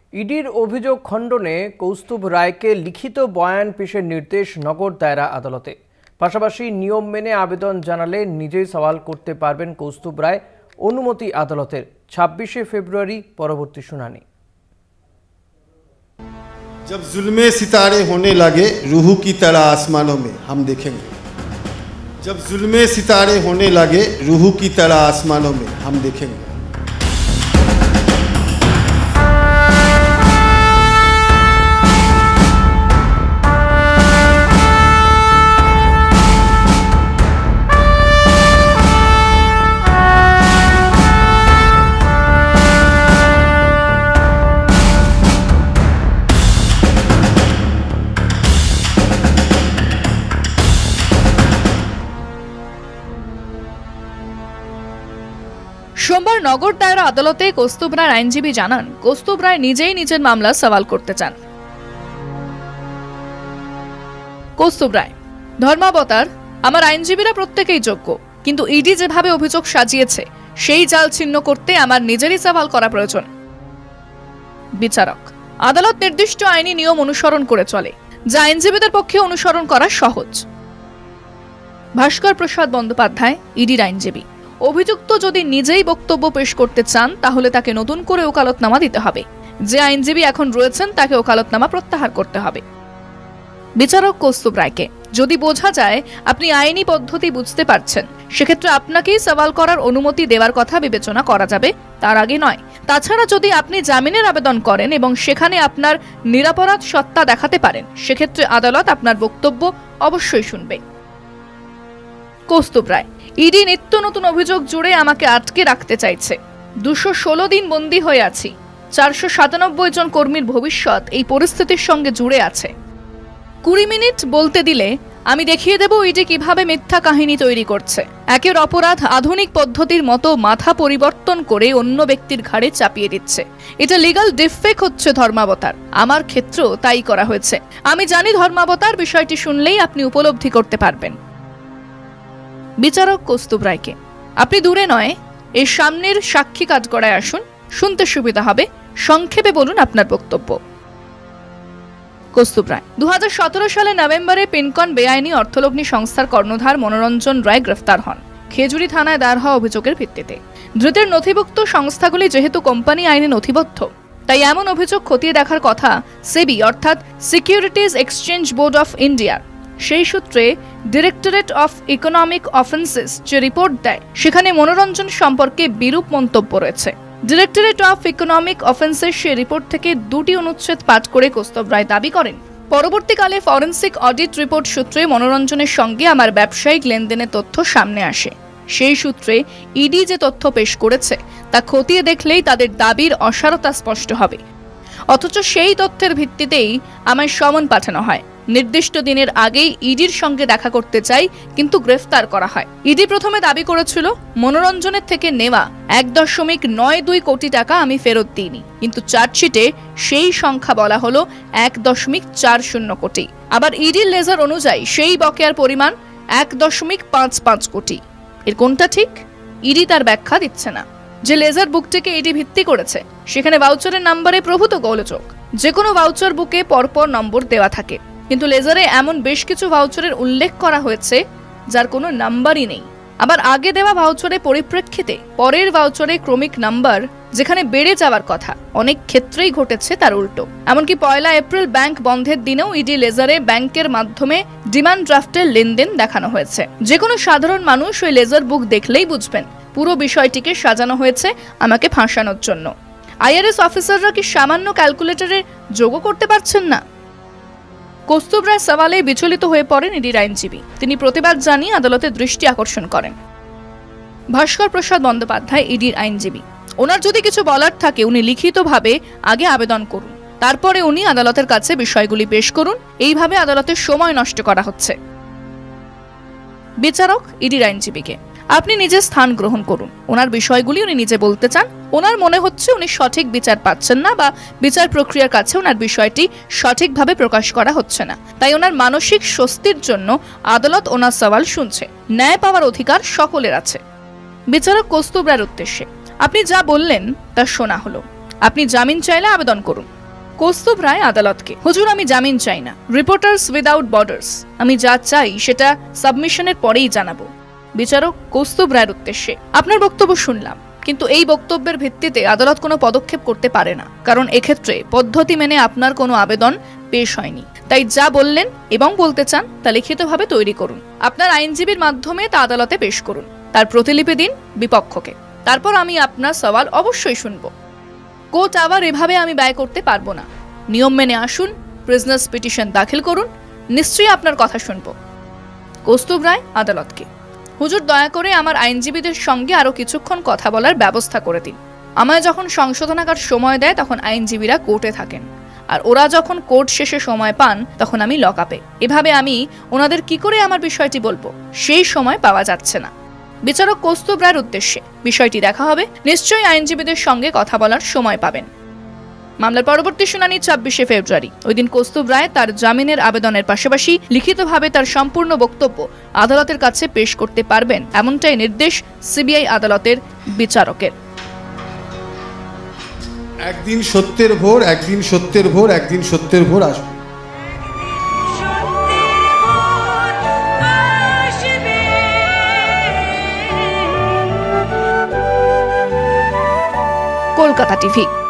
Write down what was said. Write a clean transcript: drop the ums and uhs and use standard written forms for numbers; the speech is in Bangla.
ইডির অভিযোগ খণ্ডনে কৌস্তুভ রায়কে লিখিত বয়ান পেশের নির্দেশ নগর দায়রা আদালতে। পাশাপাশি নিয়ম মেনে আবেদন জানালে নিজেই সওয়াল করতে পারবেন কৌস্তুভ রায়। অনুমতি আদালতের। 26 ফেব্রুয়ারি পরবর্তী শুনানি। जब जुल्मे सितारे होने लगे रूह की तरह आसमानों में हम देखेंगे। जब जुल्मे सितारे होने लगे रूह की तरह आसमानों में हम देखेंगे। সোমবার নগর দায়রা আদালতে কৌস্তুভ রায়ের আইনজীবী জানান, কৌস্তুভ রায় নিজেই নিজের মামলা সওয়াল করতে চান। কৌস্তুভ রায়: ধর্মাবতার, আমার আইনজীবীরা প্রত্যেকেই যোগ্য, কিন্তু ইডি যেভাবে অভিযোগ সাজিয়েছে সেই জাল ছিন্ন করতে আমার নিজেরই সওয়াল করা প্রয়োজন। বিচারক: আদালত নির্দিষ্ট আইনি নিয়ম অনুসরণ করে চলে, যা আইনজীবীদের পক্ষে অনুসরণ করা সহজ। ভাস্কর প্রসাদ বন্দ্যোপাধ্যায়, ইডির আইনজীবী: অভিযুক্ত যদি নিজেই বক্তব্য পেশ করতে চান তাহলে তাকে নতুন করে ওকালতনামা দিতে হবে। যে আইনজীবী এখন রয়েছেন তাকে ওকালতনামা প্রত্যাহার করতে হবে। বিচারক কৌস্তুভ রায়কে: যদি বোঝা যায় আপনি আইনি পদ্ধতি বুঝতে পারছেন, সেক্ষেত্রে আপনাকেই সওয়াল করার অনুমতি দেওয়ার কথা বিবেচনা করা যাবে, তার আগে নয়। তাছাড়া যদি আপনি জামিনের আবেদন করেন এবং সেখানে আপনার নিরপরাধ সত্তা দেখাতে পারেন, সেক্ষেত্রে আদালত আপনার বক্তব্য অবশ্যই শুনবে। কৌস্তুভ রায়: ইডি নিত্য নতুন অভিযোগ জুড়ে আমাকে আটকে রাখতে চাইছে। 216 দিন বন্দী হয়ে আছি। 497 জন কর্মীর ভবিষ্যৎ এই পরিস্থিতির সঙ্গে জুড়ে আছে। 20 মিনিট বলতে দিলে আমি দেখিয়ে দেব ইডি কিভাবে মিথ্যা কাহিনী তৈরি করছে। একের অপরাধ আধুনিক পদ্ধতির মতো মাথা পরিবর্তন করে অন্য ব্যক্তির ঘাড়ে চাপিয়ে দিচ্ছে। এটা লিগ্যাল ডিফেক হচ্ছে ধর্মাবতার। আমার ক্ষেত্রেও তাই করা হয়েছে। আমি জানি ধর্মাবতার, বিষয়টি শুনলেই আপনি উপলব্ধি করতে পারবেন। বিচারক কৌস্তুভ রায়কে: আপনি দূরে নয়, এর সামনের সাক্ষী কাঠগড়ায় আসুন, শুনতে সুবিধা হবে। সংক্ষেপে বলুন আপনার বক্তব্য। কৌস্তুভ রায়: 2017 সালে নভেম্বরে পিনকন বেআইনি অর্থলগ্নি সংস্থার কর্ণধার মনোরঞ্জন রায় গ্রেফতার হন খেজুরি থানায় দায়ের হওয়া অভিযোগের ভিত্তিতে। ধৃতের নথিভুক্ত সংস্থাগুলি যেহেতু কোম্পানি আইনে নথিবদ্ধ, তাই এমন অভিযোগ খতিয়ে দেখার কথা সেবি অর্থাৎ সিকিউরিটিজ এক্সচেঞ্জ বোর্ড অফ ইন্ডিয়ার। সেই সূত্রে ডিরেক্টরেট অফ ইকোনমিক অফেন্সেস যে রিপোর্ট দেয়, সেখানে মনোরঞ্জন সম্পর্কে বিরূপ মন্তব্য রয়েছে। ডিরেক্টরেট অফ ইকোনমিক অফেন্সেস সেই রিপোর্ট থেকে 2টি অনুচ্ছেদ পাঠ করে কৌস্তুভ রায় দাবি করেন, পরবর্তীকালে ফরেন্সিক অডিট রিপোর্ট সূত্রে মনোরঞ্জনের সঙ্গে আমার ব্যবসায়িক লেনদেনের তথ্য সামনে আসে। সেই সূত্রে ইডি যে তথ্য পেশ করেছে তা খতিয়ে দেখলেই তাদের দাবির অসারতা স্পষ্ট হবে। অথচ সেই তথ্যের ভিত্তিতেই আমায় সমন পাঠানো হয়। নির্দিষ্ট দিনের আগেই ইডির সঙ্গে দেখা করতে চাই, কিন্তু গ্রেফতার করা হয়। ইডি প্রথমে দাবি করেছিল মনোরঞ্জনের থেকে নেওয়া 1.92 কোটি টাকা আমি ফেরত দিইনি, কিন্তু চার্জশিটে সেই সংখ্যা বলা হলো 1.40 কোটি। আবার ইডির লেজার অনুযায়ী সেই বকেয়ার পরিমাণ 1.55 কোটি। এর কোনটা ঠিক? ইডি তার ব্যাখ্যা দিচ্ছে না। যে লেজার বুকটিকে ইডি ভিত্তি করেছে, সেখানে ভাউচারের নম্বরে প্রভূত গোলযোগ। যে কোনো ভাউচার বুকে পরপর নম্বর দেওয়া থাকে, কিন্তু লেজারে এমন বেশ কিছু ভাউচারের উল্লেখ করা হয়েছে যার কোনো নাম্বারই নেই। আবার আগে দেওয়া ভাউচারের পরিপ্রেক্ষিতে পরের ভাউচারে ক্রমিক নাম্বার যেখানে বেড়ে যাওয়ার কথা, অনেক ক্ষেত্রেই ঘটেছে তার উল্টো। এমনকি 1 এপ্রিল ব্যাংক বন্ধের দিনেও ইডি লেজারে ব্যাংকের মাধ্যমে ডিমান্ড ড্রাফটের লেনদেন দেখানো হয়েছে। যে কোনো সাধারণ মানুষ ওই লেজার বুক দেখলেই বুঝবেন পুরো বিষয়টিকে সাজানো হয়েছে আমাকে ফাঁসানোর জন্য। আইআরএস অফিসাররা কি সামান্য ক্যালকুলেটরে যোগও করতে পারছেন না? কৌস্তুভ রায় সওয়ালে বিচলিত হয়ে পড়েন ইডির আইনজীবী। তিনি প্রতিবাদ জানিয়ে আদালতের দৃষ্টি আকর্ষণ করেন। ভাস্কর প্রসাদ বন্দ্যোপাধ্যায়, ইডির আইনজীবী: ওনার যদি কিছু বলার থাকে উনি লিখিতভাবে আগে আবেদন করুন, তারপরে উনি আদালতের কাছে বিষয়গুলি পেশ করুন। এইভাবে আদালতের সময় নষ্ট করা হচ্ছে। বিচারক ইডির আইনজীবীকে: আপনি নিজে স্থান গ্রহণ করুন। ওনার বিষয়গুলি উনি নিজে বলতে চান। ওনার মনে হচ্ছে উনি সঠিক বিচার পাচ্ছেন না, বা বিচার প্রক্রিয়ার কাছে ওনার বিষয়টি সঠিকভাবে প্রকাশ করা হচ্ছে না। তাই ওনার মানসিক স্বস্তির জন্য আদালত ওনার সওয়াল শুনছে। ন্যায় পাওয়ার অধিকার সকলের আছে। বিচারক কৌস্তুভ রায়ের উদ্দেশ্যে: আপনি যা বললেন তা শোনা হলো। আপনি জামিন চাইলে আবেদন করুন। কৌস্তুভ রায় আদালতকে, হুজুর আমি জামিন চাই না, রিপোর্টার্স উইদাউট বর্ডার্স, আমি যা চাই সেটা সাবমিশনের পরেই জানাবো। বিচারক কৌস্তুভ রায়ের উদ্দেশ্যে, আপনার বক্তব্য শুনলাম, কিন্তু এই বক্তব্যের ভিত্তিতে আদালত কোনো পদক্ষেপ করতে পারে না, কারণ এক্ষেত্রে পদ্ধতি মেনে আপনার কোনো আবেদন পেশ হয়নি। তাই যা বললেন এবং বলতে চান তা লিখিতভাবে তৈরি করুন, আপনার আইনজীবীর মাধ্যমে তা আদালতে পেশ করুন, তার প্রতিলিপি দিন বিপক্ষকে, তারপর আমি আপনার সওয়াল অবশ্যই শুনব। কোর্ট আবার এভাবে আমি ব্যয় করতে পারবো না, নিয়ম মেনে আসুন, প্রিজনার্স পিটিশন দাখিল করুন, নিশ্চয়ই আপনার কথা শুনব। কৌস্তুভ রায় আদালতকে, হুজুর দয়া করে আমার আইনজীবীদের সঙ্গে আরো কিছুক্ষণ কথা বলার ব্যবস্থা করে দিন। আমায় যখন সংশোধনাগার সময় দেয় তখন আইনজীবীরা কোর্টে থাকেন, আর ওরা যখন কোর্ট শেষে সময় পান তখন আমি লকআপে। এভাবে আমি ওনাদের কি করে আমার বিষয়টি বলবো, সেই সময় পাওয়া যাচ্ছে না। বিচারক কৌস্তুভ রায়ের উদ্দেশ্যে, বিষয়টি দেখা হবে, নিশ্চয়ই আইনজীবীদের সঙ্গে কথা বলার সময় পাবেন। মামলার পরবর্তী শুনানি 26শে ফেব্রুয়ারি। ওই দিন কৌস্তুভ রায় তার জামিনের আবেদনের পাশাপাশি লিখিতভাবে তার সম্পূর্ণ বক্তব্য আদালতের কাছে পেশ করতে পারবেন, এমনটাই নির্দেশ সিবিআই আদালতের বিচারকের। একদিন সত্যের ভোর, একদিন সত্যের ভোর, একদিন সত্যের ভোর আসবে। কলকাতা টিভি।